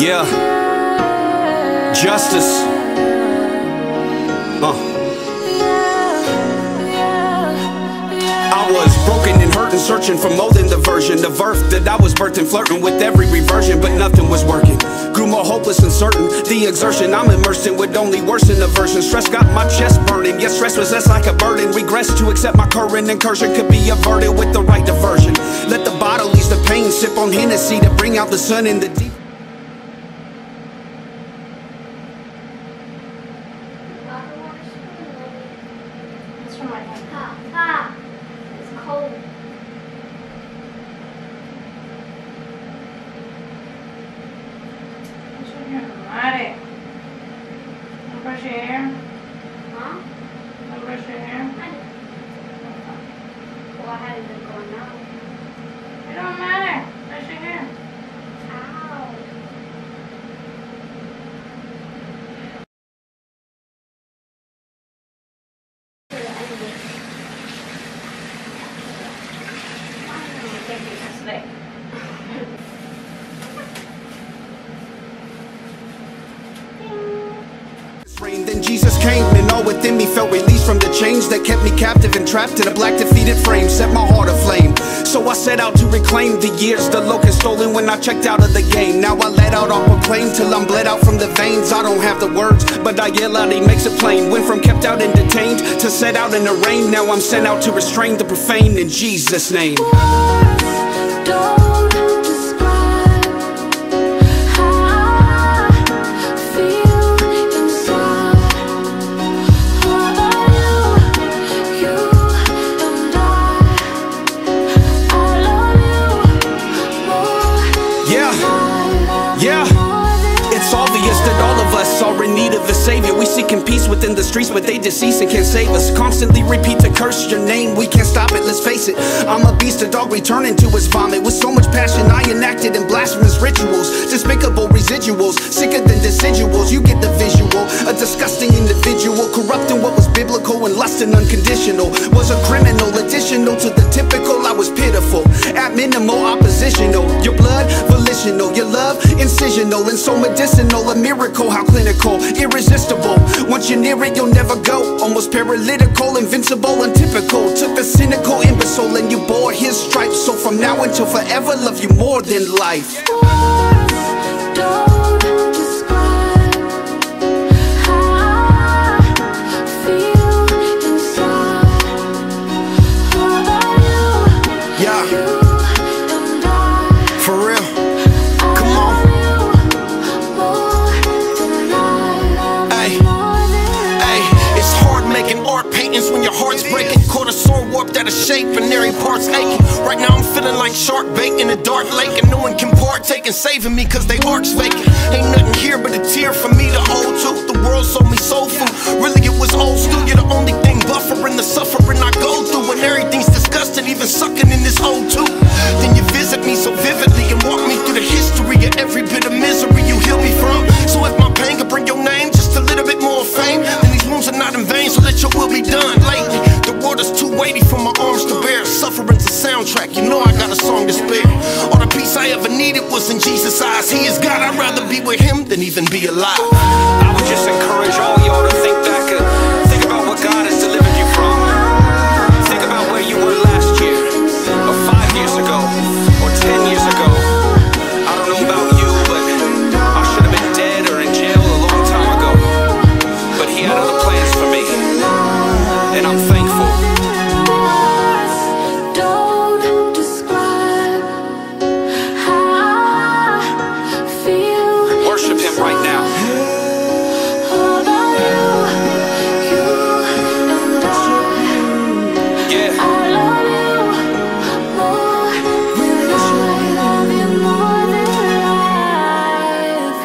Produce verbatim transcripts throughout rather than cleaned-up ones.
Yeah. Justice. Uh. I was broken and hurting, searching for more than the version of earth that I was birthed and flirting with every reversion, but nothing was working. Grew more hopeless and certain. The exertion I'm immersed in would only worsen the version. Stress got my chest burning, yet stress was less like a burden. Regress to accept my current incursion could be averted with the right diversion. Let the bottle ease the pain, sip on Hennessy to bring out the sun in the deep. It's from my pa. Pa! It's cold. What's in here? Alrighty. Wanna brush your hair? Huh? Wanna brush your hair? Well, I hadn't been going now. It don't matter. Brush your hair. Ow. Then Jesus came, and all within me felt released from the chains that kept me captive and trapped in a black defeated frame. Set my heart aflame, so I set out to reclaim the years the locust stolen when I checked out of the game. Now I let out, I'll proclaim till I'm bled out from the veins. I don't have the words, but I yell out, he makes it plain. Went from kept out and detained to set out in the rain. Now I'm sent out to restrain the profane in Jesus' name. That all of us are in need of a savior. We seeking peace within the streets, but they deceased and can't save us. Constantly repeat to curse your name, we can't stop it, let's face it. I'm a beast, a dog returning to his vomit. With so much passion I enacted in blasphemous rituals. Despicable residuals, sicker than deciduals. You get the visual, a disgusting individual, corrupting what was biblical and lusting unconditional. Was a criminal, additional to the typical. I was pitiful, at minimal oppositional. Your blood, volitional, your love, incisional, and so medicinal. A miracle, how clinical, irresistible. Once you're near it, you'll never go. Almost paralytical, invincible, untypical. Took the cynical imbecile and you bore his stripes. So from now until forever, love you more than life. When your heart's breaking, caught a sword warped out of shape and every part's aching. Right now I'm feeling like shark bait in a dark lake, and no one can partake in saving me cause they arc's vacant. Ain't nothing here but a tear for me to hold to. The world sold me soul food, really it was old school. You're the only thing buffering the suffering I go through, and everything's disgusting, even sucking in this old tube. Then you visit me so vividly and walk me through the history of every bit of misery you heal me from. So if my pain could bring your name just a little bit more fame, then these wounds are not in vain, so let your will be done. Lately, the world is too weighty for my arms to bear. Suffering's a soundtrack, you know I got a song to spare. All the peace I ever needed was in Jesus' eyes. He is God, I'd rather be with him than even be alive. I would just encourage all y'all to think back and think about what God has delivered you from. Think about where you were last year, or five years ago, or ten years ago. I don't know about you, but I should have been dead or in jail a long time ago. But he had other plans for me, and I'm thankful. Don't describe how I feel. Worship him right now. About you, you and I. Yeah. I love you more than I love you more than life.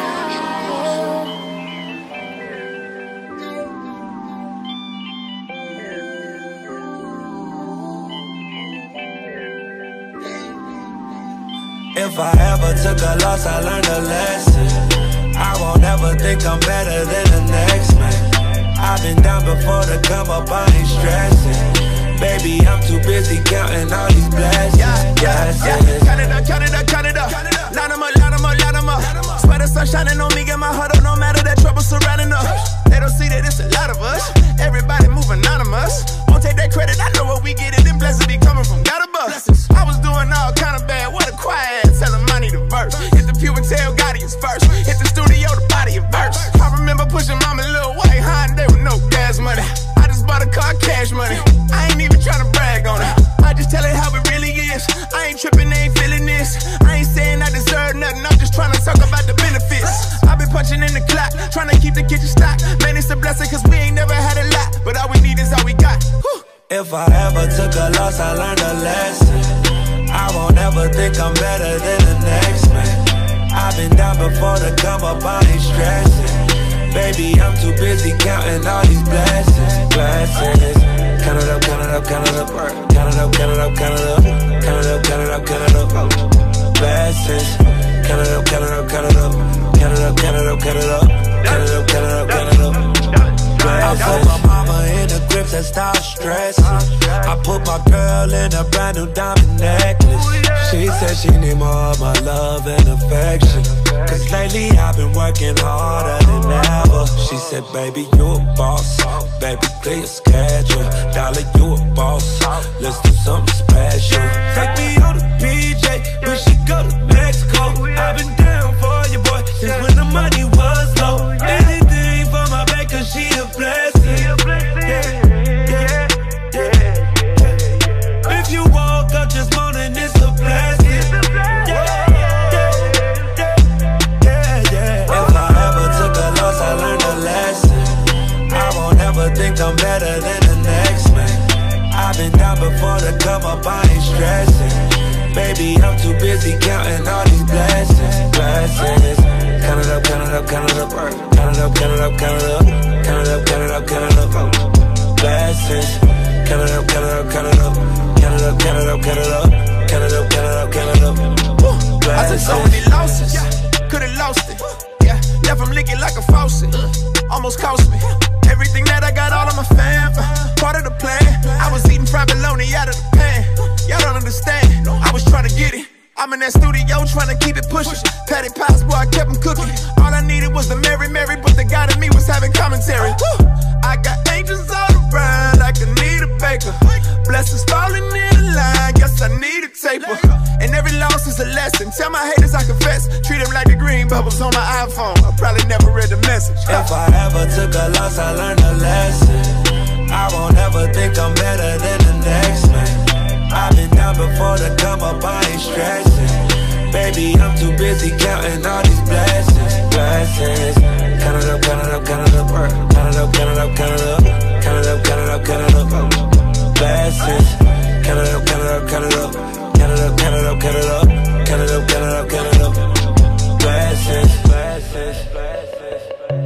If I ever took a loss, I learned a lesson. I won't ever think I'm better than the next man. I've been down before to come up, I ain't stressing. Baby, I'm too busy counting all these blessings. Yeah, yeah, yeah. Count it up, count it up, count it up. Line 'em up, line 'em up, line 'em up. why the sun shining on me, get my heart up, no matter that trouble surrounding us. They don't see that it's a lot of us. Everybody move anonymous. Won't take that credit, I know where we get it. Them blessings be coming from God above. I was doing all kind of bad, what a quiet ass. Tell him I need a verse. Hit the pew and tell Gotti is first. Hit the studio, the body a verse. I remember pushing mama little white Hyundai with no gas money. I just bought a car, cash money. I ain't even trying to brag on it. I just tell it how it really is. I ain't tripping, they ain't feeling this. I ain't saying I deserve nothing, I'm just trying to talk about the benefits. I've been punching in the clock, trying to keep the kitchen stocked. Man, it's a blessing cause we ain't never had a lot, but all we need is all we got. Whew. If I ever took a loss, I learned a lesson. I won't ever think I'm better than the next man. I've been down before to come up, I ain't stressing. Baby, I'm too busy counting all these blessings, blessings. Count it up, count it up, count it up, count it up, count it up, count it up, count it up, count it up, count it up, blessings. Count it up, count it up, count it up, count it up, count it up, count it up, count it up, count it up, count it up, blessings. I put my mama in the grips and stop stressing. I put my girl in a brand new diamond necklace. She said she need more of my love and affection. Cause lately I've been working harder than ever. She said, baby, you a boss. Baby, clear your schedule. Dollar, you a boss. Let's do something special. Take me on the P J, we should go to Mexico. I've been down for you, boy, since when the money was low. Anything for my back, cause she a blessing. Yeah, yeah, yeah, yeah. If you woke up just moaning, it's a blessing. Think I'm better than the next man. I've been down before to come up, I ain't stressing. Baby, I'm too busy counting all these blessings, blessings. Count it up, count it up, count it up, count it up, count it up, count it up, count it up, count it up, count it up, blessings. Count it up, count it up, count it up, count it up, count it up, count it up, count it up, count it up, count it up, blessings. I took so many losses, could've lost it. Yeah, left them licking like a faucet, almost cost me. Everything that I got, all of my fam, part of the plan. I was eating fried bologna out of the pan. Y'all don't understand, I was trying to get it. I'm in that studio trying to keep it pushing. Patty pies, boy, I kept them cooking. All I needed was the Mary Mary, but the God in me was having commentary. Woo! I got angels all around like I need a baker. Blessings falling in the line, guess I need a taper. And every loss is a lesson. Tell my haters I confess. Treat them like the green bubbles on my iPhone. I probably never read the message. If I ever took a loss, I learned a lesson. I won't ever think I'm better than the next man. I've been down before to come up, I ain't stressing. Baby, I'm too busy counting all these blessings, blessings. Count it up, count it up, count it up, count it up, count it up, count it up, count it up, count it up, count it up, blessings. Count it up, count it up, count it up, count it up, count it up, count it up, count it up, count it up, count it up, blessings, blessings, blessings.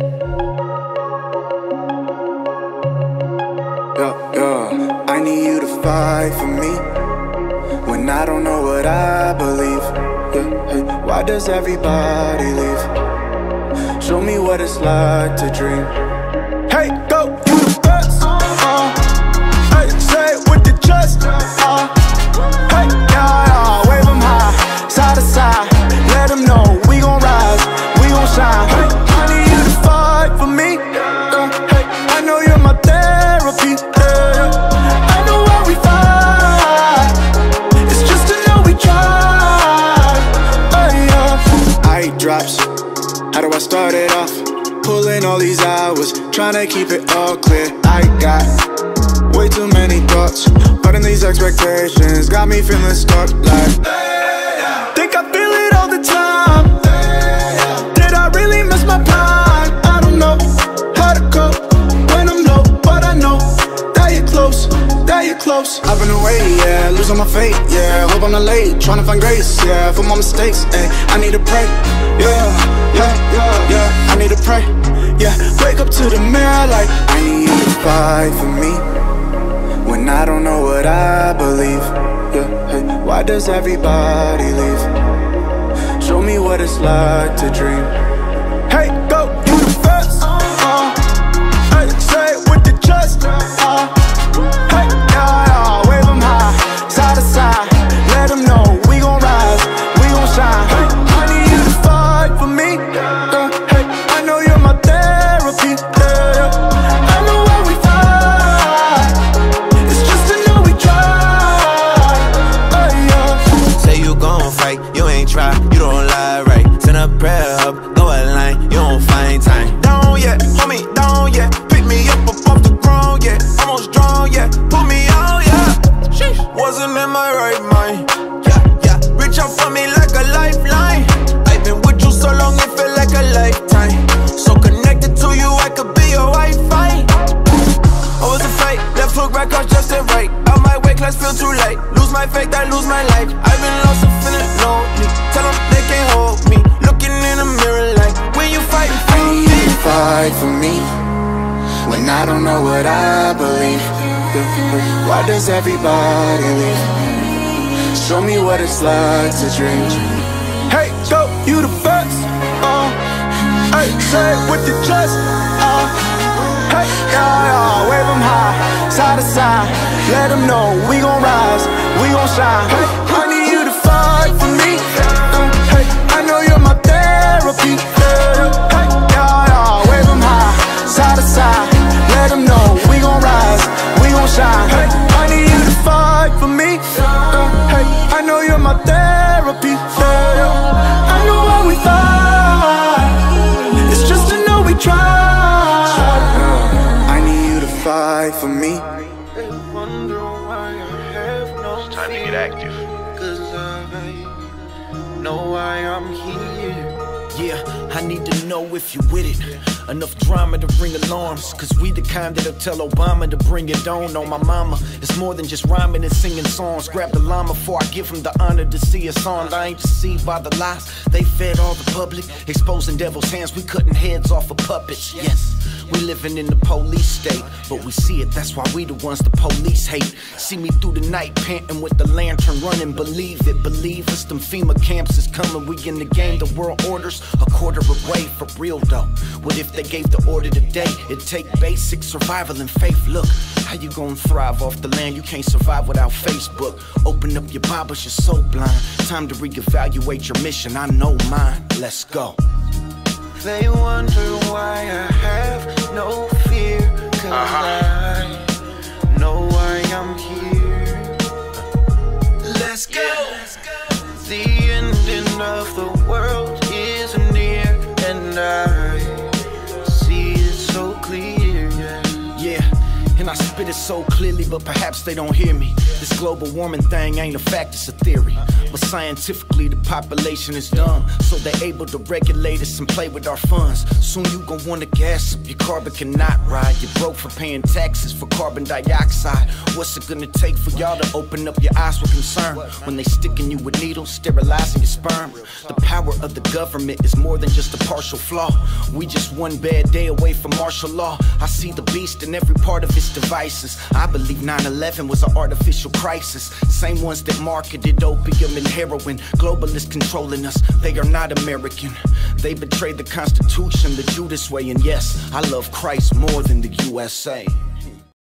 Yeah, yeah, I need you to fight for me when I don't know what I believe. Yeah, hey, why does everybody leave? Show me what it's like to dream. Hey, go, you the best. Uh, hey, say it with the chest. Uh, hey, yeah, yeah, wave them high, side to side. Let them know we gon' rise, we gon' shine. Hey, I need you to fight for me. Uh, hey, I know you're my therapy. Yeah, I know why we fight. It's just to know we tried. Hey, yeah. I eat drops. How do I start it off? Pulling all these hours, trying to keep it all clear. I got way too many thoughts, but in these expectations got me feeling stuck like think I feel it all the time. Did I really miss my prime? I don't know how to cope when I'm low, but I know that you're close, that you're close. I've been away, yeah, losing my faith, yeah. Hope I'm not late, trying to find grace, yeah, for my mistakes, ayy. I need to pray, yeah, yeah, yeah, yeah. I need to pray, yeah. Wake up to the mirror like I need you to fight for me when I don't know what I believe. Yeah, hey, why does everybody leave? Show me what it's like to dream. Hey, go, you the first. Uh, hey, say it with the chest. Uh, hey, yeah, yeah, wave them high, side to side. Let them know we gon' rise, we gon' shine. Hey, I need you to fight for me. you don't find time. Down yet, homie, down yet. Pick me up above the ground, yeah. Almost drowned, yeah. Put me out, yeah. Sheesh. Wasn't in my right mind. Yeah, yeah. Reach out for me like a lifeline. I've been with you so long, it felt like a lifetime. So connected to you, I could be your Wi-Fi. I was a fake, left hook right cross just and right. Out my way, class feel too late. Lose my faith, I lose my life. I've been lost and feeling lonely. Tell them they can't hold me. Looking in the mirror like, when you fight for I need me. you to fight for me when I don't know what I believe. Why does everybody leave? Show me what it's like to dream. Hey, go, you the best. Uh, hey, say it with your chest. Uh, hey, yeah, yeah, wave them high, side to side. Let them know we gon' rise, we gon' shine. Hey, I need you to fight for me. Uh, hey, I know you're my therapy. Yeah, hey, yeah, yeah, wave them high, side to side. Let them know we gon' rise, we gon' shine. Hey, I need you to fight for me. Uh, hey, I know you're my therapy. Yeah, I know how we fight. It's just to know we tried. I need you to fight for me. It's time to get active. Cause I know why I'm here. Yeah, I need to know if you with it. Enough drama to ring alarms, cause we the kind that'll tell Obama to bring it on. On my mama, it's more than just rhyming and singing songs. Grab the llama before I give him the honor to see us on. I ain't deceived by the lies they fed all the public, exposing devil's hands, we cutting heads off of puppets. Yes, we living in the police state, but we see it, that's why we the ones the police hate. See me through the night panting with the lantern running. Believe it, believe us, them FEMA camps is coming. We in the game, the world orders a quarter away. For real though, what if they gave the order today? It take basic survival and faith. Look, how you gonna thrive off the land? You can't survive without Facebook. Open up your Bibles, you're so blind. Time to reevaluate your mission, I know mine. Let's go. They wonder why I have no fear. Cause Uh-huh. I know why I'm here. Let's go. The ending of the world is near, and I see it so clear. Yeah. Yeah, and I spit it so clearly, but perhaps they don't hear me. This global warming thing ain't a fact, it's a theory. But scientifically, the population is dumb, so they're able to regulate us and play with our funds. Soon you gon' wanna gas up, your carbon cannot ride. You're broke for paying taxes for carbon dioxide. What's it gonna take for y'all to open up your eyes with concern? When they sticking you with needles, sterilizing your sperm. The power of the government is more than just a partial flaw. We just one bad day away from martial law. I see the beast in every part of its devices. I believe nine eleven was an artificial crisis. Same ones that marketed opium and heroin. Globalists controlling us, they are not American. They betrayed the Constitution, the Judas way. And yes, I love Christ more than the U S A.